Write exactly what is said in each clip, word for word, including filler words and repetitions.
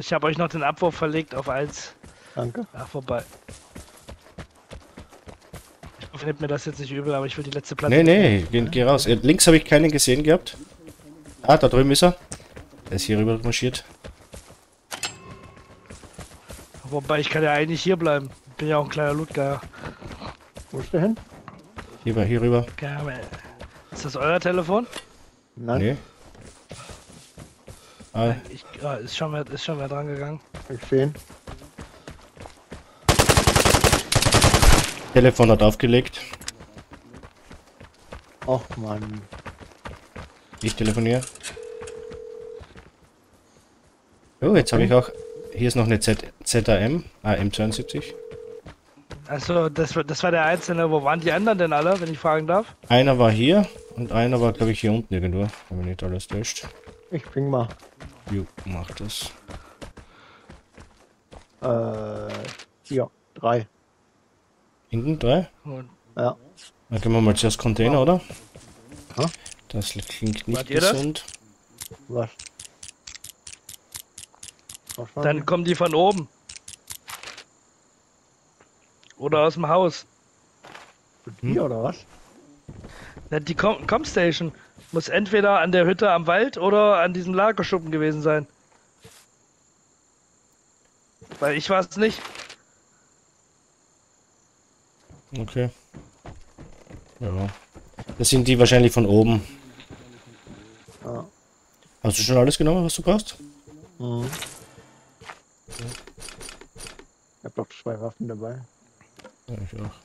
Ich habe euch noch den Abwurf verlegt auf eins. Danke. Ach, vorbei. Ich hoffe, nehmt mir das jetzt nicht übel, aber ich will die letzte Platte. Nee, nee, geh, geh raus. Äh, Links habe ich keinen gesehen gehabt. Ah, da drüben ist er. Der ist hier rüber marschiert. Wobei, ich kann ja eigentlich hier bleiben. Ich bin ja auch ein kleiner Lootgeier. Wo ist der hin? Hier, hier rüber. Geil. Ist das euer Telefon? Nein. Nee. Ah, Ich, ah, ist schon mehr, ist schon mehr dran gegangen. Ich sehe ihn. Telefon hat aufgelegt. Ach Mann. Ich telefoniere. Oh, jetzt habe ich auch... Hier ist noch eine Z ZAM. Ah, M zweiundsiebzig. Also, das, war- das war der Einzelne. Wo waren die anderen denn alle, wenn ich fragen darf? Einer war hier und einer war, glaube ich, hier unten irgendwo. Wenn mich nicht alles täuscht. Ich ping mal. Jo, mach das. Äh, ja, drei. Hinten drei? Und Ja. Dann gehen wir mal zuerst Container, oder? Ha? Das klingt nicht Wart ihr das? gesund. Was? Was war dann kommen die von oben. Oder aus dem Haus. das? Die oder was? Ja, die Com Comstation muss entweder an der Hütte am Wald oder an diesem Lagerschuppen gewesen sein. Weil ich war es nicht. Okay. Ja. Das sind die wahrscheinlich von oben. Ja. Hast du schon alles genommen, was du brauchst? Mhm. Ich hab doch zwei Waffen dabei. Ja, ich auch.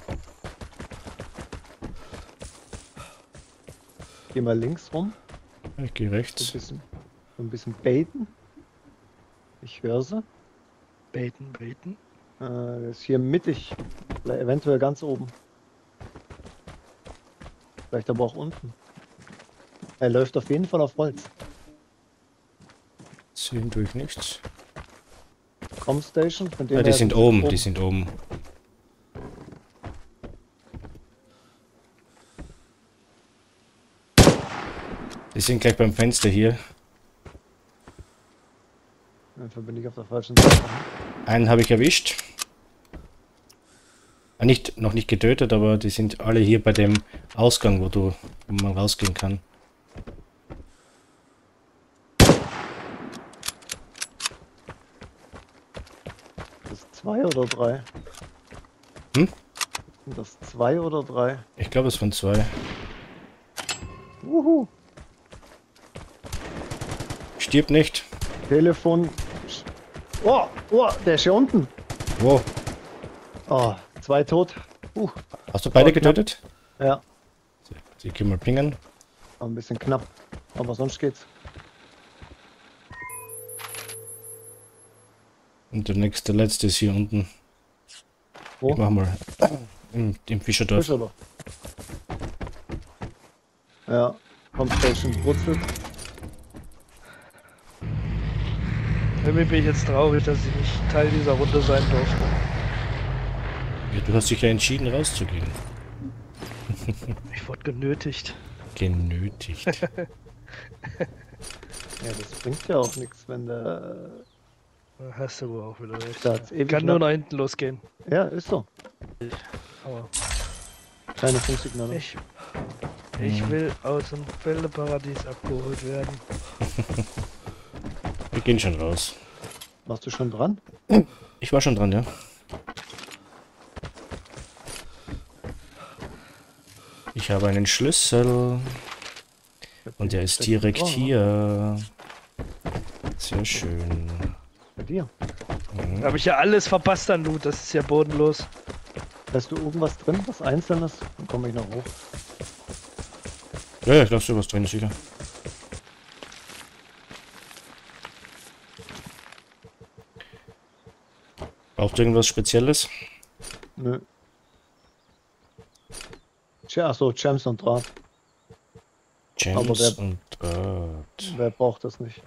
Geh mal links rum. Ich gehe So ein rechts. bisschen, so ein bisschen baiten. Ich höre sie. Beten, beten. Äh, das ist hier mittig. Vielleicht eventuell ganz oben. Vielleicht aber auch unten. Er läuft auf jeden Fall auf Holz. Sehen durch nichts. Comstation, von dem Ja, die her sind sie oben, die sind oben. Die sind gleich beim Fenster hier. Einfach bin ich auf der falschen Seite. Einen habe ich erwischt. Ah, nicht, noch nicht getötet, aber die sind alle hier bei dem Ausgang, wo du, wo man rausgehen kann. Das ist zwei oder drei? Hm? Sind das zwei oder drei? Ich glaube, es waren zwei. Wuhu! Stirbt nicht. Telefon. Oh, oh, der ist hier unten. Wo? Oh, zwei tot. Uh, Hast du beide Oh, knapp. getötet? ja, Ich kann mal pingen. war ein bisschen knapp. Aber sonst geht's. Und der nächste, der letzte ist hier unten. Wo? Ich mach mal. Im, im Fischerdorf. Frisch, oder? Ja, Comstation brutzelt. Irgendwie bin ich jetzt traurig, dass ich nicht Teil dieser Runde sein durfte. Ja, du hast dich ja entschieden rauszugehen. Ich wurde genötigt. Genötigt. Ja, das bringt ja auch nichts, wenn der. Da hast du wohl auch wieder recht. Da hat's ewig Kann nur nach- nach hinten losgehen. Ja, ist so. Aber Keine Funksignale. ich, ich will aus dem Bälleparadies abgeholt werden. Wir gehen schon raus. Warst du schon dran? Ich war schon dran, ja. Ich habe einen Schlüssel. Und der ist direkt Oh, hier. Sehr schön. Bei dir. Mhm. Da habe ich ja alles verpasst an Loot, das ist ja bodenlos. Hast du irgendwas drin, was Einzelnes? Dann komme ich noch hoch. Ja, ja, ich glaube, du was drin, sicher. Braucht ihr irgendwas Spezielles? Nö. Tja, achso, Gems und Draht. Aber Gems der- und Draht. Wer braucht das nicht?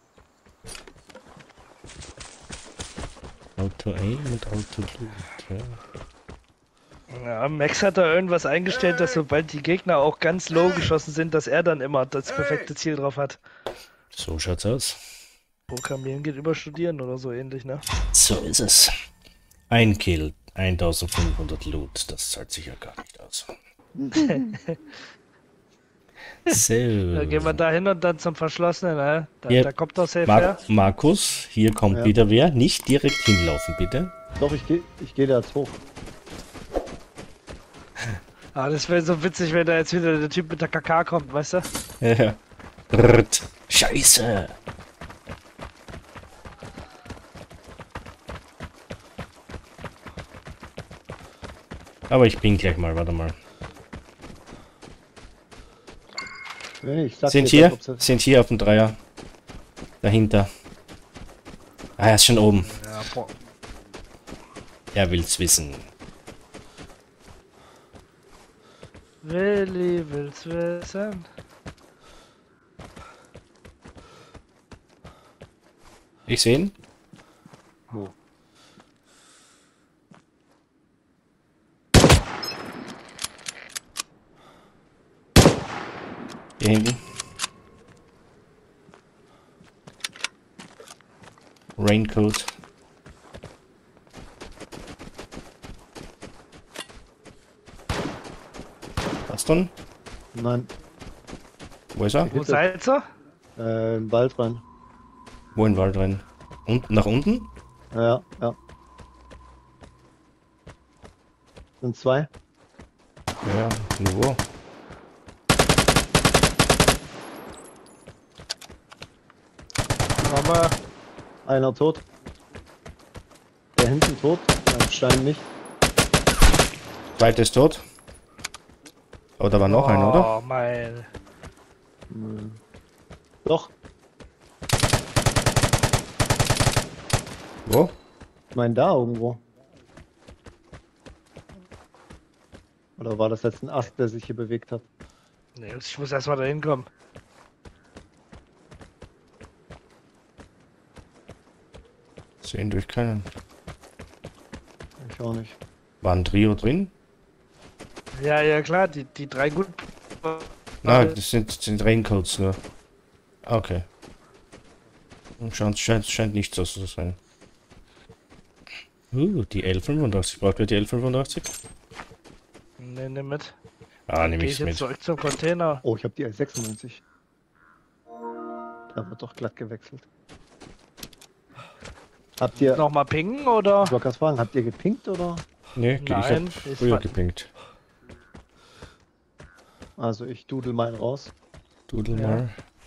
Auto aim und Auto loot, ja. Ja, Max hat da irgendwas eingestellt, dass sobald die Gegner auch ganz low geschossen sind, dass er dann immer das perfekte Ziel drauf hat. So schaut's aus. Programmieren geht über Studieren oder so ähnlich, ne? So ist es. Ein Kill, eintausendfünfhundert Loot, das zahlt sich ja gar nicht aus. So. Dann gehen wir da hin und dann zum Verschlossenen, ne? Da, Ja. da kommt doch safe Mar her. Markus, hier kommt Ja. wieder wer. Nicht direkt hinlaufen, bitte. Doch, ich gehe ich geh da jetzt hoch. Ah, das wäre so witzig, wenn da jetzt wieder der Typ mit der K K kommt, weißt du? Ja. Brrrt. Scheiße. Aber ich bin gleich mal, warte mal. Nee, ich sag Sind dir hier, das, ob's- sind hier auf dem Dreier. Dahinter. Ah, er ist schon oben. Ja, boah. Er will's wissen. Willi will's wissen. Ich sehe ihn. Wo? Hier hinten. Raincoat. Was denn? Nein, Wo ist er? Wo seid ihr? äh, im Wald rein. Wo in den Wald rein? Und nach unten? Ja, ja. Sind zwei. Ja, nur wo? Aber Einer tot. Der hinten tot. Anscheinend nicht. Zweiter ist tot. Aber da war noch einer, oder? Oh, mein. Hm. Doch, Wo? ich meine da irgendwo. Oder war das jetzt ein Ast, der sich hier bewegt hat? Nee, ich muss erstmal da hinkommen. Sehen durch keinen. Ich auch nicht. War ein Trio drin? Ja, ja, klar, die, die drei gut. Nein, das sind, sind Raincoats nur. Okay. Scheint, scheint, scheint nicht so zu sein. Uh, die L fünfundachtzig. Braucht ihr die L fünfundachtzig? Nee, nimm mit. Ah, nehme Geh ich ich jetzt mit. zurück zum Container. Oh, ich habe die L sechsundneunzig. Da wird doch glatt gewechselt. Habt ihr, Nochmal pingen oder? ich wollte gerade fragen, habt ihr gepinkt oder? Nee, ich Nein, hab ich früher war- gepinkt. Also ich dudel meinen raus. Dudel Ja.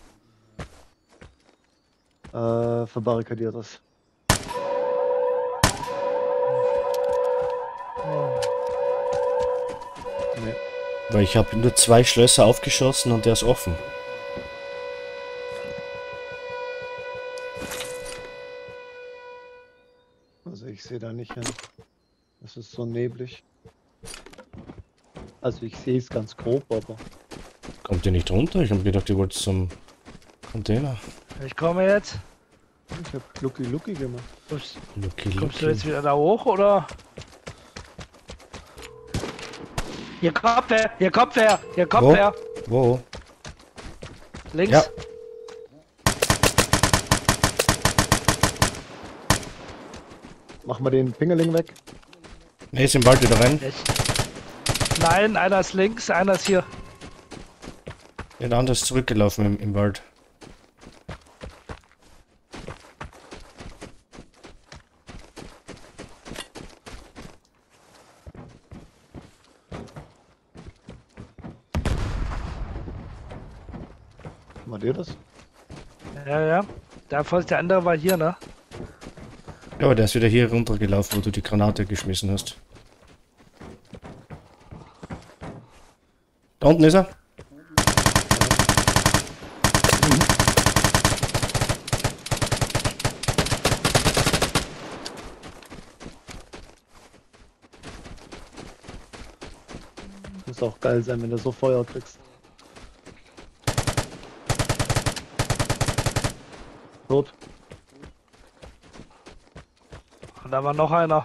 mal. Äh, verbarrikadiert das. Nee. Weil ich habe nur zwei Schlösser aufgeschossen und der ist offen. Also ich sehe da nicht hin. Es ist so neblig. Also ich sehe es ganz grob, aber Kommt ihr nicht runter? Ich habe gedacht, ihr wollt zum Container. Ich komme jetzt. ich habe Lucky Lucky gemacht. Kommst, Lucky, kommst du lucky. jetzt wieder da hoch oder? Hier kommt wer, hier kommt wer, hier kommt Wo? wer. Wo? Links. Ja. Mach mal den Pingeling weg. Ne, ist im Wald wieder rein. Ich. Nein, einer ist links, einer ist hier. Der andere ist zurückgelaufen im, im Wald. Mal dir das? Ja, ja. Davor ist der andere war hier, ne? Ja, aber der ist wieder hier runtergelaufen, wo du die Granate geschmissen hast. Da unten ist er. Muss auch geil sein, wenn du so Feuer kriegst. Tot. Und da war noch einer.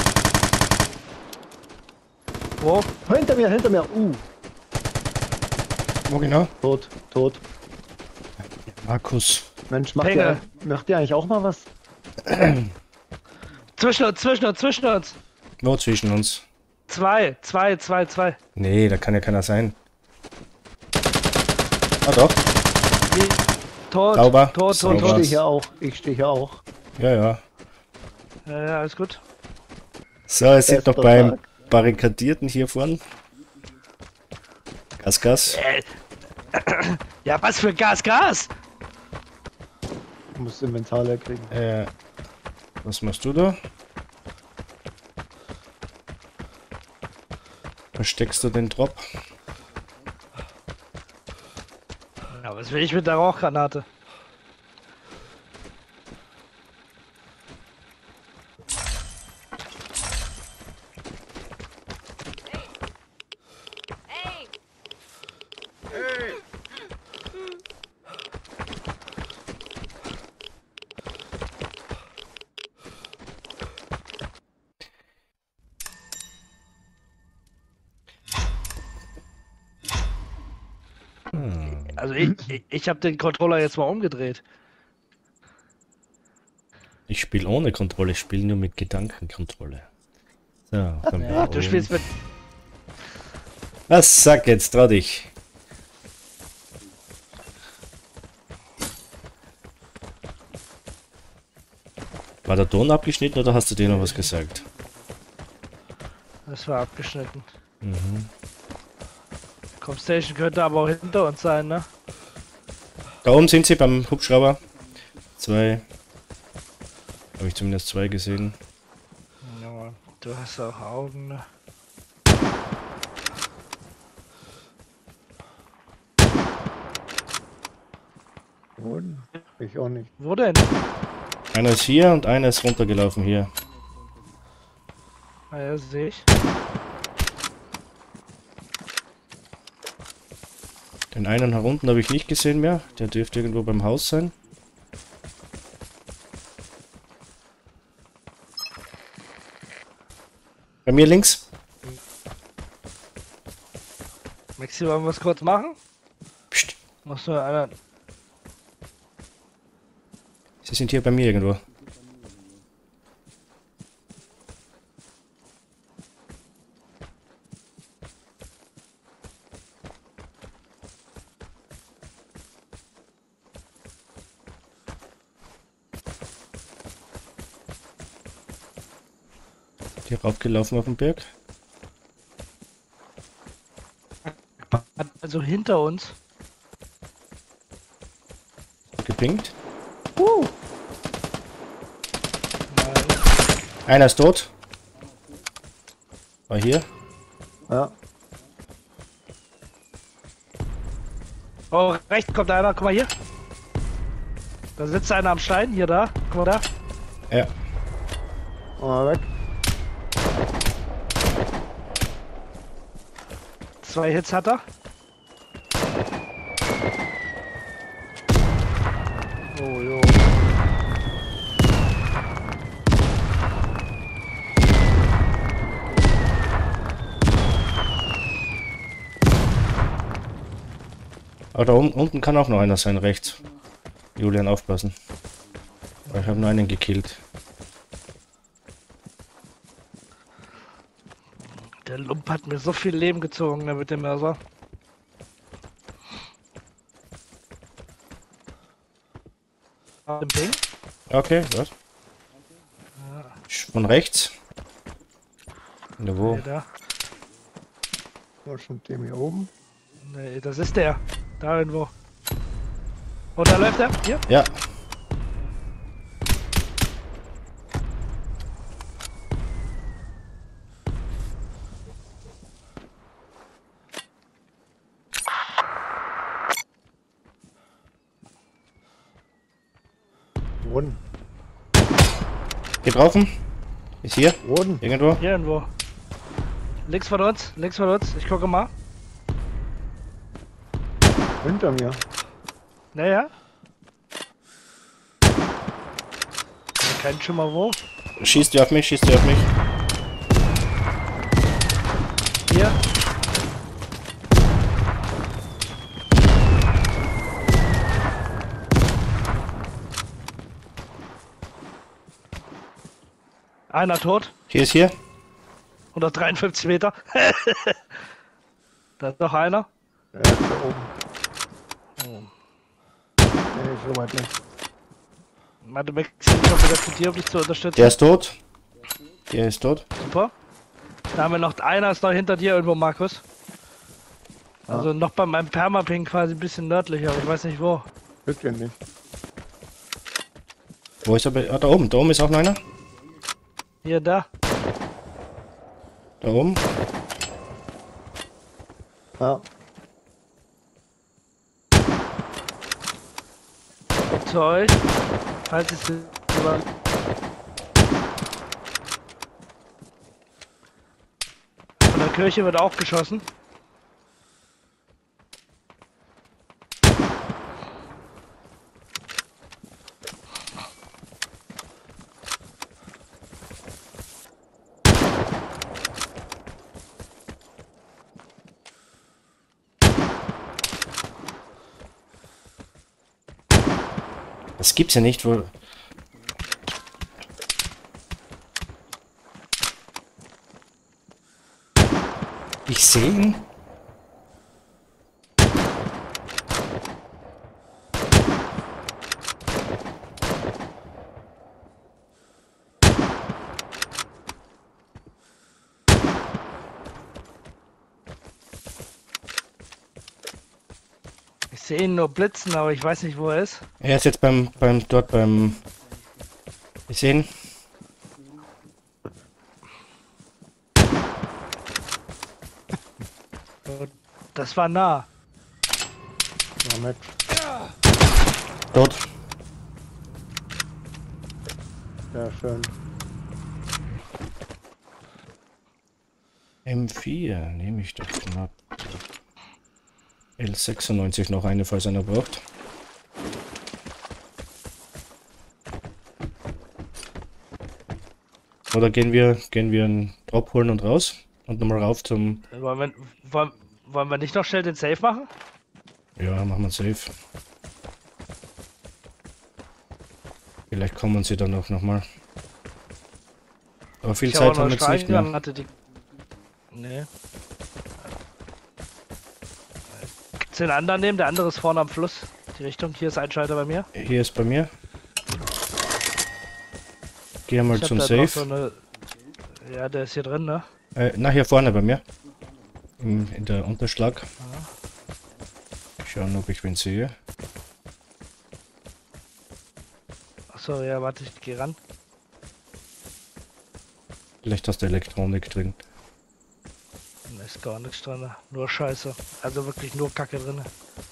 Wo? Hinter mir, hinter mir. Uh, Wo genau? tot, tot. Markus. Mensch, macht Penge. ihr, macht ihr eigentlich auch mal was? Zwischen uns, zwischen uns, zwischen uns. Wo zwischen uns? Zwei, zwei, zwei, zwei. Nee, da kann ja keiner sein. Ah doch. Wie? Tot, Sauber. tot, tot, Sauber. Ich tot. stehe hier auch. Ich stehe hier auch. Ja, ja. Ja, ja, alles gut. So, es sind Bester noch beim Tag. Barrikadierten hier vorn. Gas, Gas. Äh, ja, was für Gas, Gas? Ich muss das Inventar leer kriegen. Äh, was machst du da? Versteckst du den Drop? Ja, was will ich mit der Rauchgranate? Also ich, ich, ich habe den Controller jetzt mal umgedreht. Ich spiele ohne Kontrolle, ich spiele nur mit Gedankenkontrolle. So, dann Ja, du spielst mit. Was sag jetzt, trau dich. War der Ton abgeschnitten oder hast du dir noch was gesagt? Das war abgeschnitten. Mhm. Comstation könnte aber auch hinter uns sein, ne? Da oben sind sie beim Hubschrauber. Zwei. Habe ich zumindest zwei gesehen. Ja, du hast auch Augen, ne? Und ich auch nicht. Wo denn? Einer ist hier und einer ist runtergelaufen hier. Ah ja, sehe ich. Den einen nach unten habe ich nicht gesehen mehr. Der dürfte irgendwo beim Haus sein. Bei mir links. Maxi, wollen wir was kurz machen? Psst. Musst du einer. Sie sind hier bei mir irgendwo. Hier raufgelaufen auf den Berg. Also hinter uns. Gepinkt. Uh, Nein. Einer ist tot. War hier. ja. Oh, rechts kommt einer, guck mal hier. Da sitzt einer am Stein, hier da. Guck mal da. Ja. Mal weg. Zwei Hits hat er. Oh, jo. Aber da un unten kann auch noch einer sein, rechts. Julian, aufpassen. Ich habe nur einen gekillt. Der Lump hat mir so viel Leben gezogen, ne, mit dem Mörser. Im Ding. Okay, was? Von rechts. Ja, wo? Nee, da. Wo ist schon dem hier oben? Nee, das ist der. Da irgendwo. Und da läuft er. Hier. Ja. Boden. Getroffen. Ist hier. Boden. Irgendwo. Hier irgendwo. Links von uns. Links von uns. Ich gucke mal. Hinter mir. Naja. Kein schon mal wo. Schießt ihr auf mich, schießt ihr auf mich. Hier. Einer tot. Hier ist hier. hundertdreiundfünfzig Meter. Da ist noch einer. Er ist da oben. Nee, so weit nicht. Warte, Max, ich komme wieder zu dir, um dich zu unterstützen. Der ist tot. Der ist tot. Super. Da haben wir noch, einer ist noch hinter dir irgendwo, Markus. Also noch bei meinem Permaping quasi ein bisschen nördlicher, aber ich weiß nicht wo. Wirklich nicht. Wo ist er? bei- Ah, da oben. Da oben ist auch noch einer. Hier, da. Da oben. Ja. Und zu euch. Falls es über... Von der Kirche wird auch geschossen. Das gibt's ja nicht, wo... Ich sehe ihn. Ich sehe ihn nur blitzen, aber ich weiß nicht, wo er ist. Er ist jetzt beim, beim, dort beim... Ich sehe ihn. Das war nah. Moment. Dort. Ja, schön. M vier nehme ich doch knapp. L sechsundneunzig noch eine, falls einer braucht. Oder gehen wir, gehen wir einen Drop holen und raus? Und nochmal rauf zum... Wollen wir, wollen, wollen wir nicht noch schnell den Safe machen? Ja, machen wir safe. Vielleicht kommen sie dann auch nochmal. Aber viel Ich habe Zeit auch haben noch wir jetzt nicht mehr. Strahlgang, hatte die... Nee. Gibt's den anderen nehmen? Der andere ist vorne am Fluss. Die Richtung, hier ist ein Schalter bei mir. Hier ist bei mir. Geh mal Ich hab zum da noch Safe. so eine... Ja, der ist hier drin, ne? Äh, na, hier vorne bei mir. Im, in der Unterschlag. Schauen, ob ich wen sehe. Achso, ja, warte, ich geh ran. Vielleicht hast du Elektronik drin. Da ist gar nichts drin. Nur Scheiße. Also wirklich nur Kacke drin.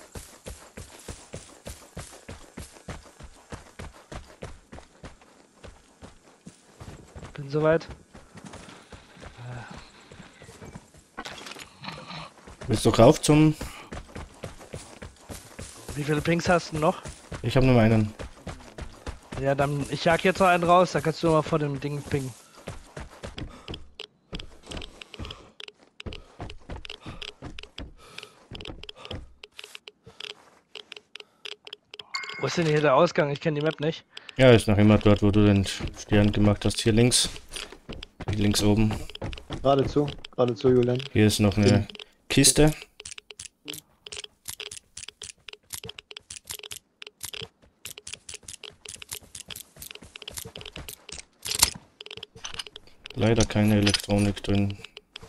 Bin soweit. Willst du rauf zum... Wie viele Pings hast du noch? Ich habe nur einen. Ja, dann ich jag jetzt noch einen raus, da kannst du mal vor dem Ding pingen. Wo ist denn hier der Ausgang? Ich kenne die Map nicht. Ja, ist noch immer dort, wo du den Stern gemacht hast. Hier links. Hier links oben. Geradezu. Geradezu, Julian. Hier ist noch eine Kiste. Leider keine Elektronik drin.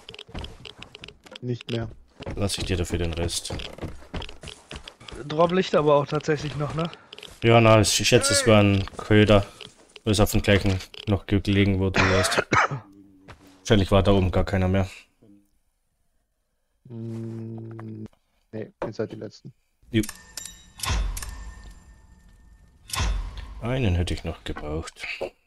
Nicht mehr. Lass ich dir dafür den Rest. Droplicht aber auch tatsächlich noch, ne? Ja, na, ich schätze, es war ein Köder. Du ist auf dem gleichen noch gelegen, wo du warst. Wahrscheinlich war da oben gar keiner mehr. Hm, nee, ihr seid die Letzten. Jupp. Einen hätte ich noch gebraucht.